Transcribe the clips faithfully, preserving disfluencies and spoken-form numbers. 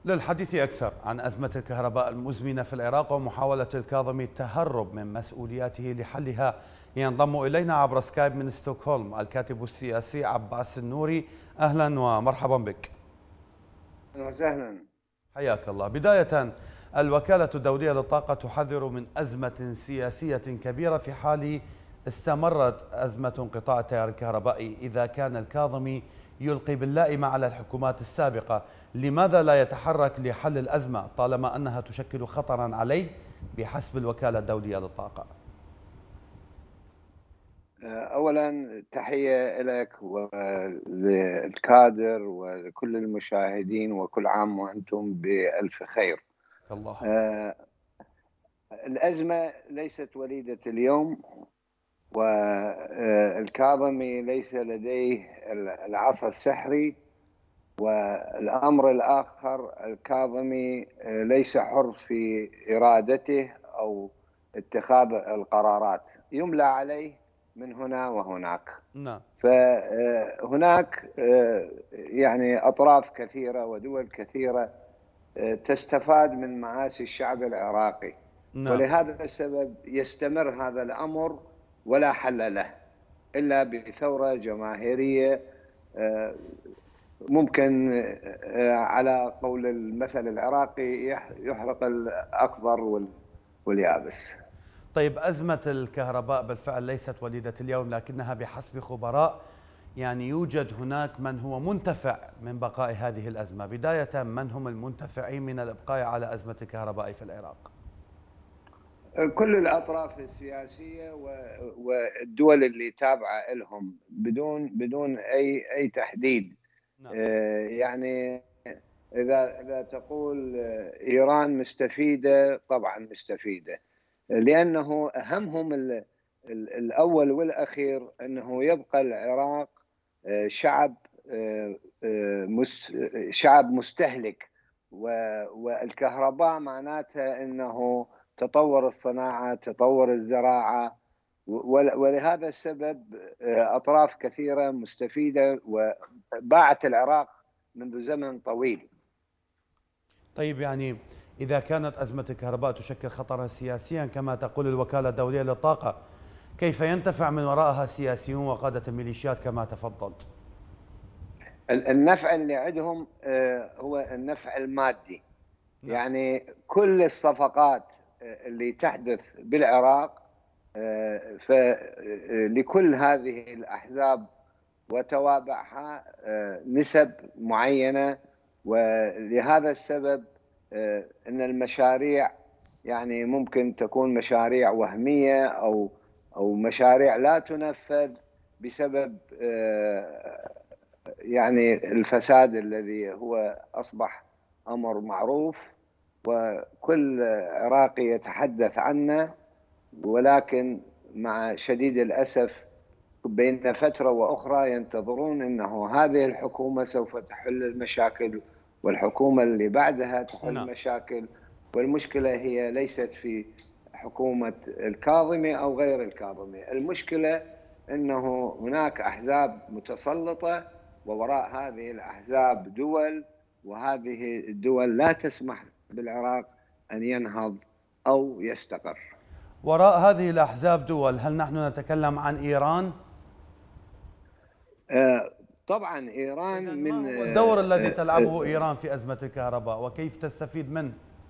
للحديث أكثر عن أزمة الكهرباء المزمنة في العراق ومحاولة الكاظمي التهرب من مسؤولياته لحلها، ينضم إلينا عبر سكايب من ستوكهولم الكاتب السياسي عباس النوري. أهلا ومرحبا بك. أهلا وسهلا. حياك الله. بداية، الوكالة الدولية للطاقة تحذر من أزمة سياسية كبيرة في حال استمرت أزمة انقطاع التيار الكهربائي إذا كان الكاظمي يلقي باللائمة على الحكومات السابقة. لماذا لا يتحرك لحل الأزمة طالما أنها تشكل خطرا عليه بحسب الوكالة الدولية للطاقة؟ أولا تحية لك وللكادر ولكل المشاهدين، وكل عام وأنتم بألف خير. الله. آه، الأزمة ليست وليدة اليوم، والكاظمي ليس لديه العصا السحري. والأمر الآخر، الكاظمي ليس حر في إرادته أو اتخاذ القرارات، يملى عليه من هنا وهناك. نعم. فهناك يعني أطراف كثيرة ودول كثيرة تستفاد من مآسي الشعب العراقي. نعم. ولهذا السبب يستمر هذا الأمر ولا حل له إلا بثورة جماهيرية، ممكن على قول المثل العراقي يحرق الأخضر واليابس. طيب، أزمة الكهرباء بالفعل ليست وليدة اليوم، لكنها بحسب خبراء يعني يوجد هناك من هو منتفع من بقاء هذه الأزمة. بداية، من هم المنتفعين من الإبقاء على أزمة الكهرباء في العراق؟ كل الأطراف السياسية والدول اللي تابعة لهم بدون بدون أي أي تحديد. نعم. يعني إذا إذا تقول إيران مستفيدة، طبعا مستفيدة، لأنه أهمهم الأول والأخير أنه يبقى العراق شعب شعب مستهلك، والكهرباء معناتها أنه تطور الصناعة، تطور الزراعة، ولهذا السبب أطراف كثيرة مستفيدة وباعت العراق منذ زمن طويل. طيب، يعني إذا كانت أزمة الكهرباء تشكل خطرا سياسيا كما تقول الوكالة الدولية للطاقة، كيف ينتفع من وراءها سياسيون وقادة الميليشيات كما تفضلت؟ النفع اللي عندهم هو النفع المادي. نعم. يعني كل الصفقات اللي تحدث بالعراق فلكل هذه الأحزاب وتوابعها نسب معينة، ولهذا السبب أن المشاريع يعني ممكن تكون مشاريع وهمية أو أو مشاريع لا تنفذ بسبب يعني الفساد الذي هو أصبح أمر معروف وكل عراقي يتحدث عنه. ولكن مع شديد الأسف بين فترة وأخرى ينتظرون أنه هذه الحكومة سوف تحل المشاكل والحكومة اللي بعدها تحل المشاكل. والمشكلة هي ليست في حكومة الكاظمي أو غير الكاظمي، المشكلة أنه هناك أحزاب متسلطة، ووراء هذه الأحزاب دول، وهذه الدول لا تسمح بالعراق أن ينهض أو يستقر. وراء هذه الأحزاب دول، هل نحن نتكلم عن إيران؟ آه طبعا إيران. إذن من ما هو الدور آه الذي تلعبه آه إيران في أزمة الكهرباء وكيف تستفيد منه؟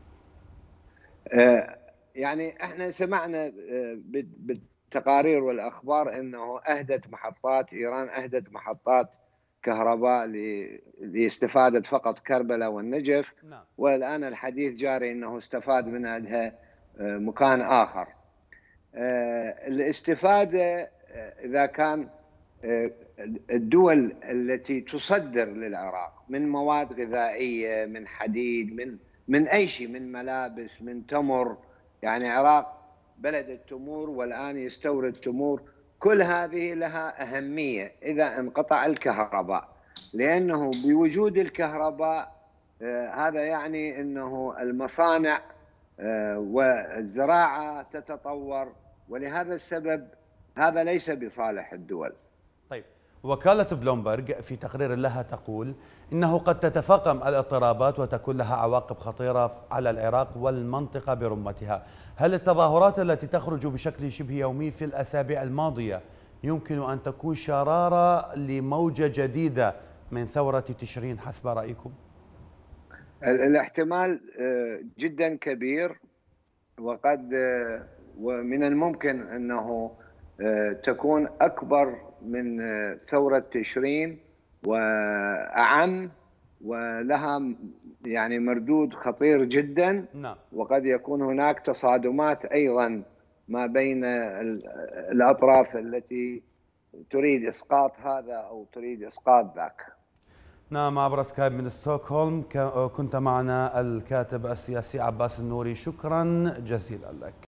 آه يعني احنا سمعنا آه بالتقارير والأخبار أنه أهدت محطات، إيران أهدت محطات كهرباء لاستفادة فقط كربلاء والنجف. نعم. والآن الحديث جاري أنه استفاد منها آه مكان آخر. آه الاستفادة آه إذا كان الدول التي تصدر للعراق من مواد غذائية، من حديد، من من أي شيء، من ملابس، من تمر، يعني العراق بلد التمور والآن يستورد تمور، كل هذه لها أهمية إذا انقطع الكهرباء، لأنه بوجود الكهرباء آه هذا يعني أنه المصانع آه والزراعة تتطور، ولهذا السبب هذا ليس بصالح الدول. طيب، وكالة بلومبرج في تقرير لها تقول إنه قد تتفاقم الاضطرابات وتكون لها عواقب خطيرة على العراق والمنطقة برمتها. هل التظاهرات التي تخرج بشكل شبه يومي في الأسابيع الماضية يمكن أن تكون شرارة لموجة جديدة من ثورة تشرين حسب رأيكم؟ الاحتمال جدا كبير، وقد ومن الممكن أنه تكون أكبر من ثورة تشرين وأعم، ولها يعني مردود خطير جدا. نعم. وقد يكون هناك تصادمات أيضا ما بين الأطراف التي تريد إسقاط هذا أو تريد إسقاط ذاك. نعم، عبر سكايب من ستوكهولم كنت معنا الكاتب السياسي عباس النوري، شكرا جزيلا لك.